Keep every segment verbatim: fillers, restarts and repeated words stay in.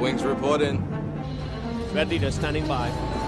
wings report in. Red Leader standing by.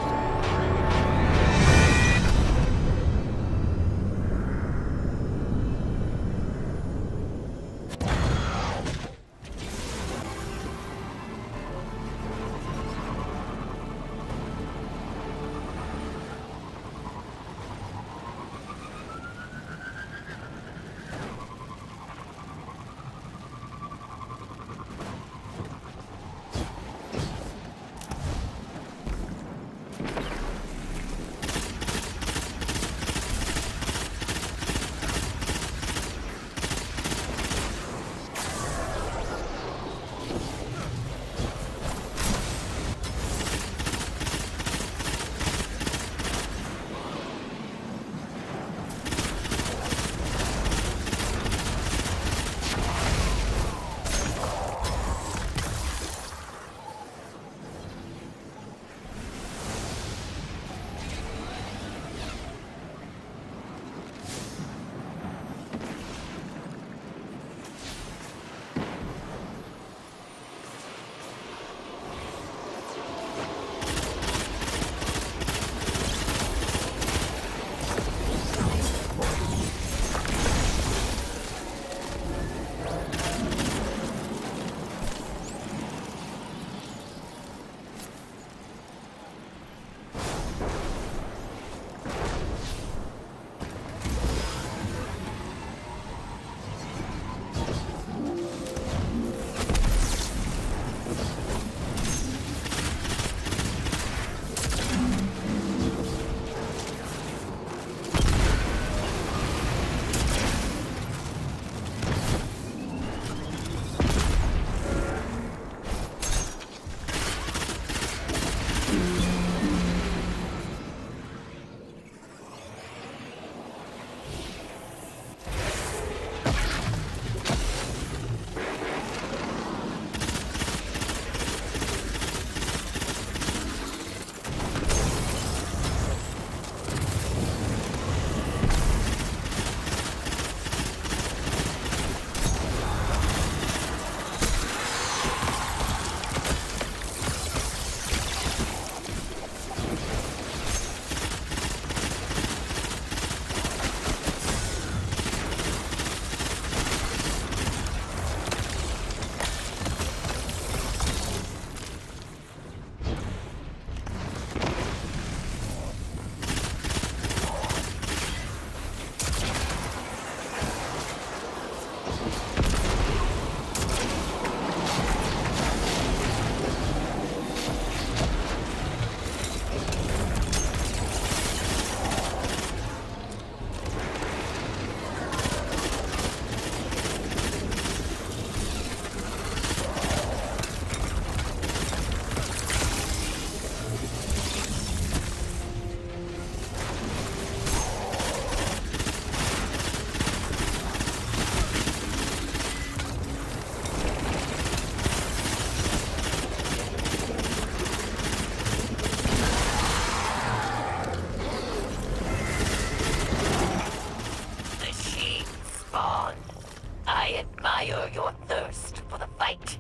Your thirst for the fight.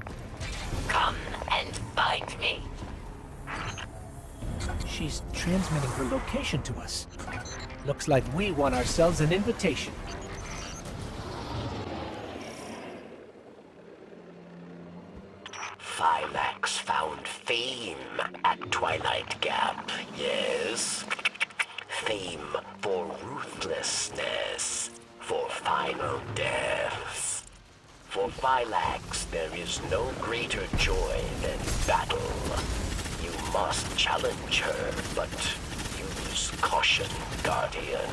Come and find me. She's transmitting her location to us. Looks like we won ourselves an invitation. Phylax found fame at Twilight Gap, yes? Fame for ruthlessness, for final deaths. For Phylax, there is no greater joy than battle. You must challenge her, but use caution, Guardian.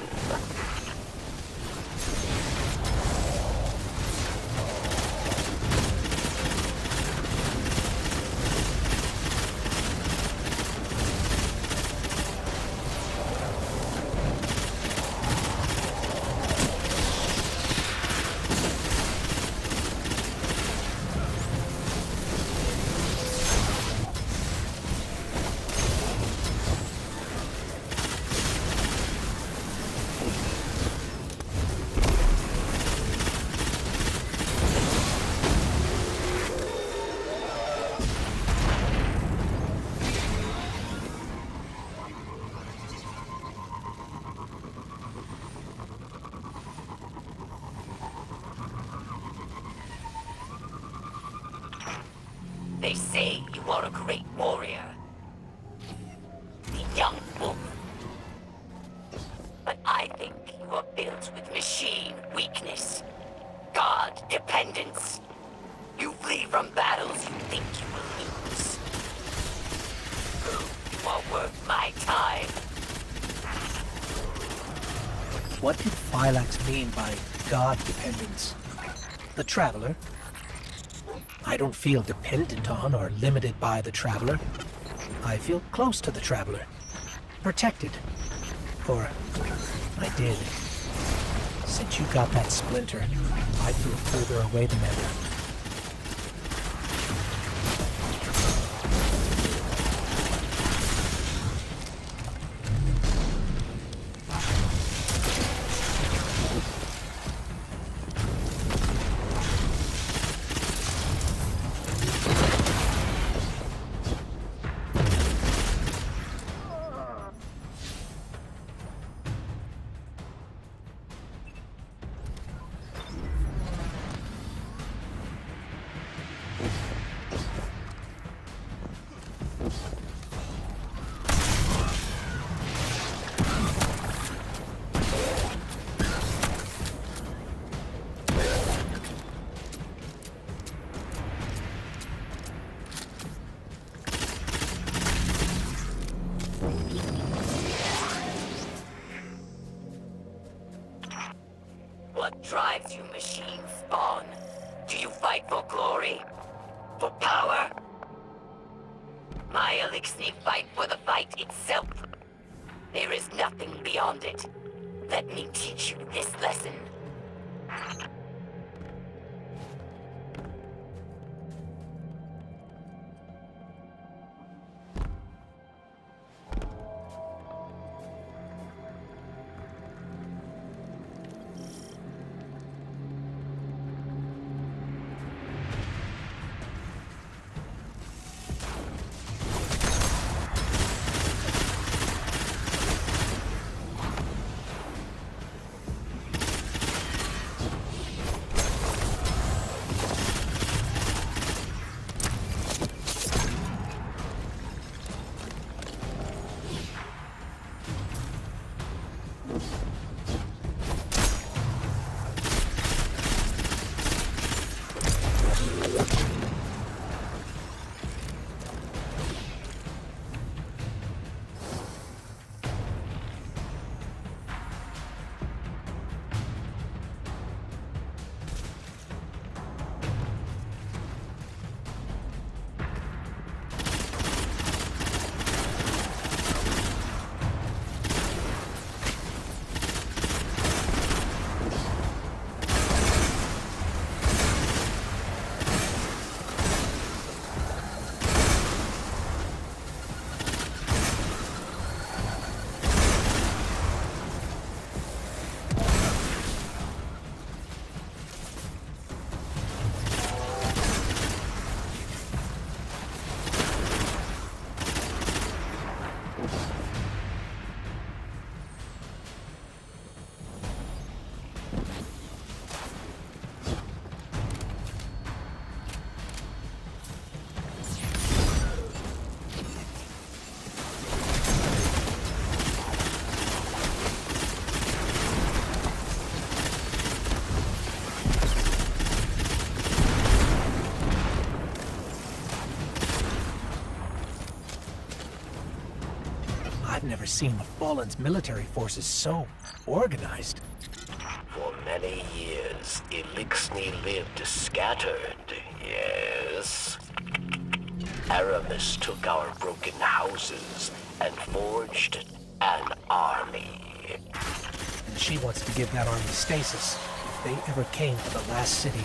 They say you are a great warrior. The young wolf. But I think you are built with machine weakness. God dependence. You flee from battles you think you will lose. Prove you are worth my time. What did Phylax mean by God dependence? The Traveler? I don't feel dependent on or limited by the Traveler. I feel close to the Traveler. Protected. Or I did. Since you got that splinter, I feel further away than ever. What drives you, machine spawn? Do you fight for glory? For power? My Elixir fight for the fight itself. There is nothing beyond it. Let me teach you this lesson. I've never seen the Fallen's military forces so organized. For many years, Elixir lived scattered, yes. Aramis took our broken houses and forged an army. And she wants to give that army stasis if they ever came to the last city.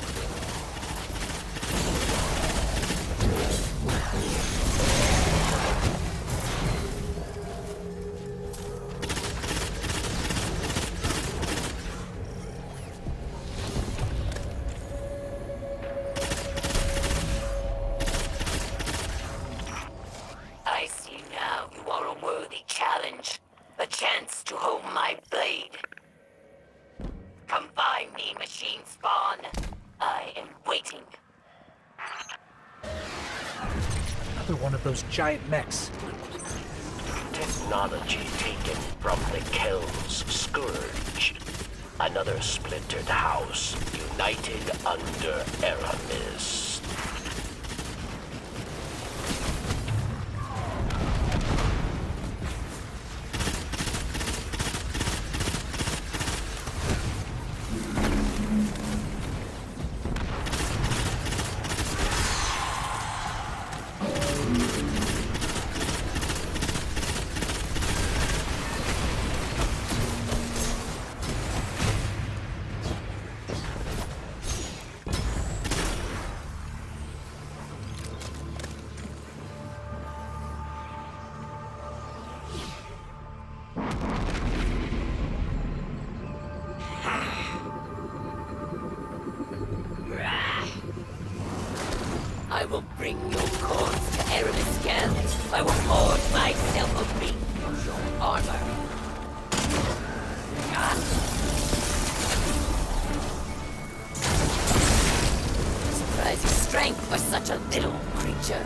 I see now you are a worthy challenge. A chance to hone my blade. Come find me, machine spawn. another one of those giant mechs. Technology taken from the Kel's Scourge. Another splintered house, united under Aramis. I will bring your corpse to Aramis again. I will forge myself a ring of your armor. Ah. Surprising strength for such a little creature.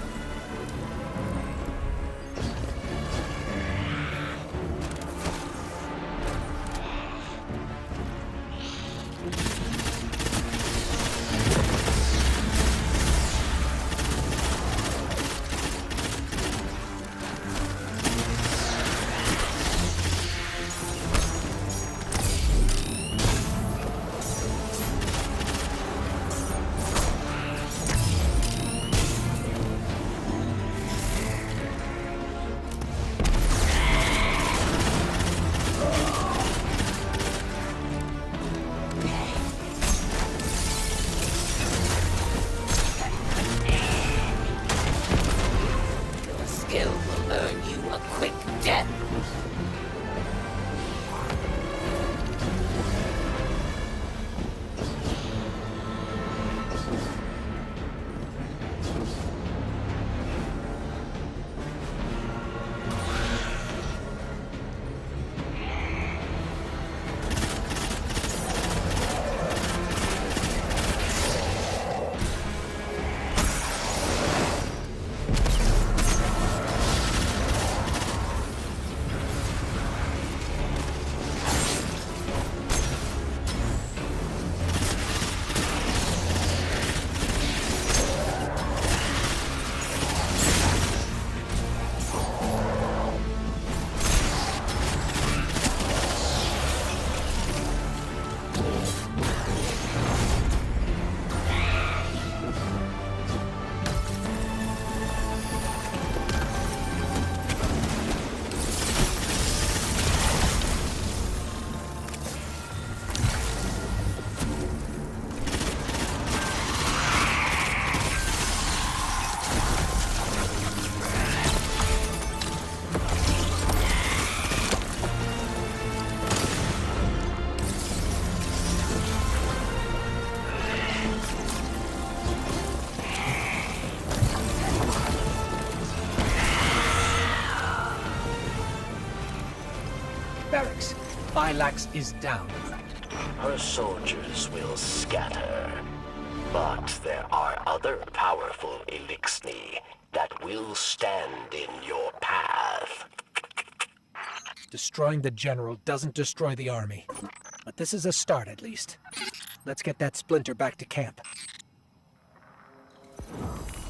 Barracks. Phylax is down. Her soldiers will scatter. But there are other powerful Elixni that will stand in your path. Destroying the general doesn't destroy the army. But this is a start, at least. Let's get that splinter back to camp.